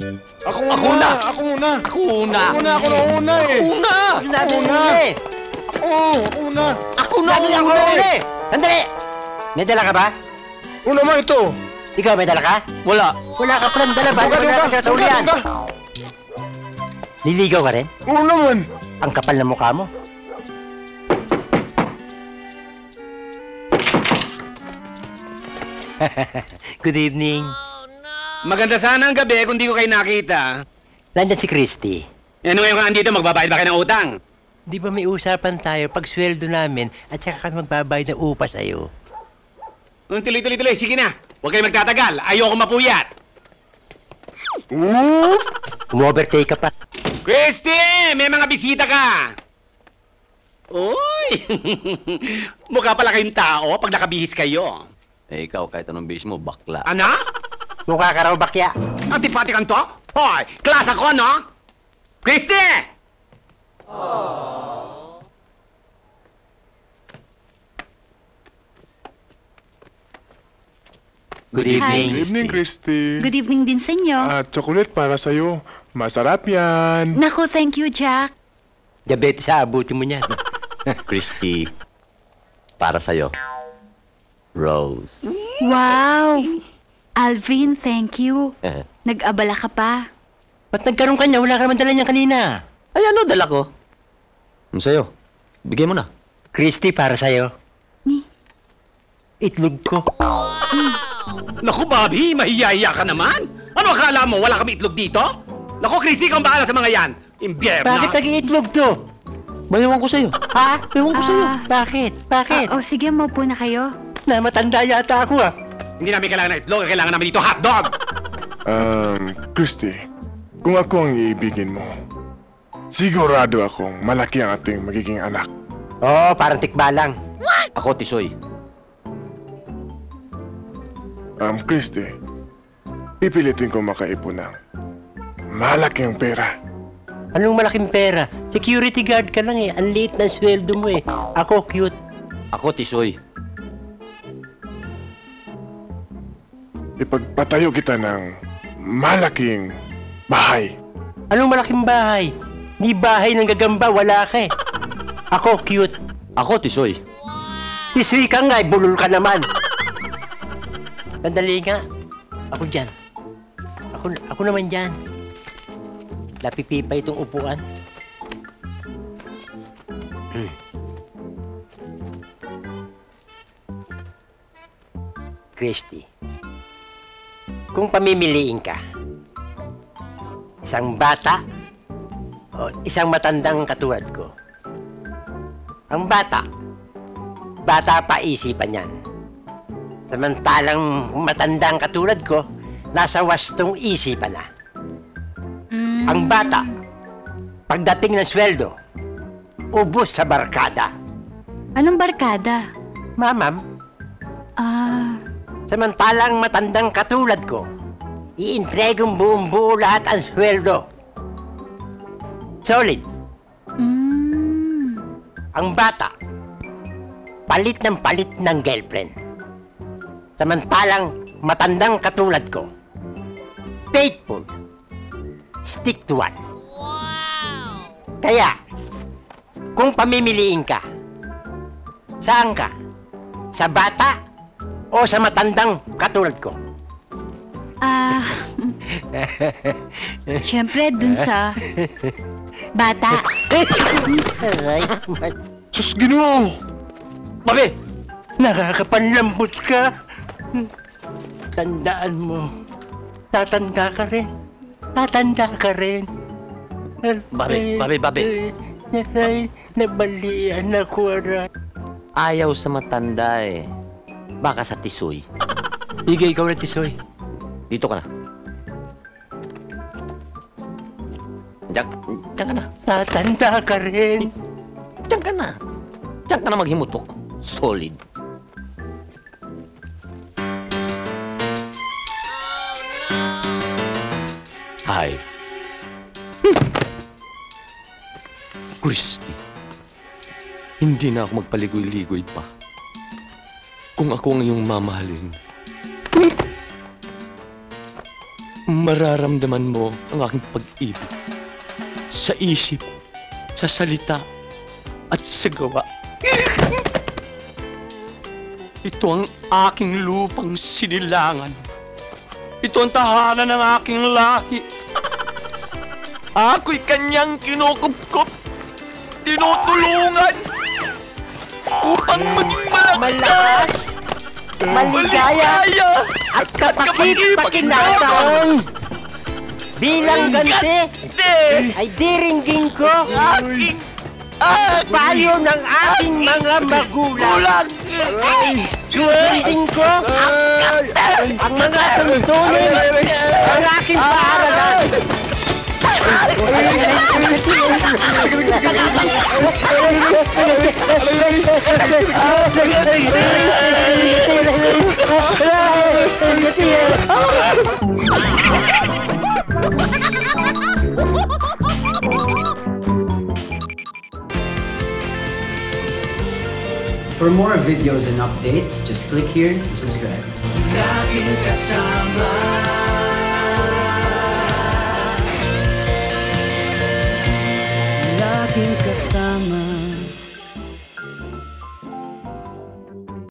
Ako muna! Ako na una eh! Ako na eh! Ako na! Sandali! May dala ka ba? Una mo ito! Ikaw may dala ka? Wala. Wala ka palang dala ba? Wala ka sa ulian. Liligaw ka rin? Oo naman! Ang kapal na mukha mo. Good evening. Maganda sana ang gabi kung di ko kayo nakita. Nandiyan si Christy. Ano ngayon ka andito, magbabayad ba kayo ng utang? Di ba may usapan tayo pag sweldo namin at saka ka magbabayad ng upa sa'yo? Tuloy. Sige na. Huwag kayo magtatagal. Ayoko mapuyat. Umovertake ka pa. Christy! May mga bisita ka! Uy! Mukha pala kayong tao pag nakabihis kayo. Eh, ikaw, kahit anong bihis mo, bakla. Ano? Mukha ka raw bakya. Antipatikan to? Hoy! Klas ako, no? Christy! Good evening. Good evening, Christy. Good evening din sa inyo. Chocolate para sa'yo. Masarap yan. Naku, thank you, Jack. Diabetes sa abutin mo niyan. Christy, para sa'yo. Rose. Wow! Alvin, thank you. Nag-abala ka pa. Ba't nagkaroon ka niya? Wala ka naman dala niyan kanina. Ay, ano, dala ko? Ano sa'yo? Bigay mo na. Christy, para sa'yo. Itlog ko. Naku, Bobby! Mahihiya ka naman! Ano akala mo? Wala kami itlog dito? Naku, Christy, ikaw ang bahala sa mga yan. Imbierna. Bakit nag-iitlog to? Mayawang ko sa'yo. Ha? Mayawang ko sa'yo. Bakit? Bakit? Sige, maupo na kayo. Namatanda yata ako Hindi namin kailangan ng itlog. Kailangan namin dito hotdog! Christy, kung ako ang iibigin mo, sigurado akong malaki ang ating magiging anak. Oo, parang tikbalang. Ako, Tisoy. Christy, pipilitin ko makaipon ng malaking pera. Anong malaking pera? Security guard ka lang eh. Ang liit ng sweldo mo eh. Ako cute. Ako, Tisoy. Ipagpatayo kita ng malaking bahay. Anong malaking bahay? Ni bahay ng gagamba, wala ka eh. Ako cute. Ako, Tisoy. Tisoy ka nga, bulol ka naman. Sandali nga. Ako dyan. Ako naman dyan. Napipipa itong upuan. Christy, kung pamimiliin ka, isang bata o isang matandang katulad ko, ang bata pa isipan yan. Samantalang matandang katulad ko, nasa wastong isipan na. Ang bata, pagdating ng sweldo, ubos sa barkada. Anong barkada? Mamam, samantalang matandang katulad ko, iintregong buong-buo lahat ang sweldo. Solid. Ang bata, palit ng girlfriend. Samantalang matandang katulad ko, faithful, stick to one. Kaya, kung pamimiliin ka, saan ka? Sa bata o sa matandang katulad ko? Siyempre, dun sa bata. Sus, Ginoo! Babi! Nakakapanlambot ka! Tandaan mo, tatanda ka rin. Tatanda ka rin. Babi. Nabalian ako, aray. Ayaw sa matanda eh. Baka sa Tisoy. Sige, ikaw na, Tisoy. Dito ka na. Diyan ka na. Tatanda ka rin. Diyan ka na. Diyan ka na maghimutok. Solid. Hi. Christy, hindi na ako magpaligoy-ligoy pa. Kung ako ang iyong mamahalin, mararamdaman mo ang aking pag-ibig sa isip, sa salita, at sa gawa. Ito ang aking lupang sinilangan. Ito ang tahanan ng aking lahi. Ako'y kanyang kinukupkup, tinutulungan, upang maging malakas, maligaya, at kapakit-pakinabang. Bilang ganti, ay diringgin ko ang payo ng ating mga magulang. Sundin ko ang mga tuntunin ng aking paaralan. For more videos and updates, just click here to subscribe. Laging kasama. Laging kasama.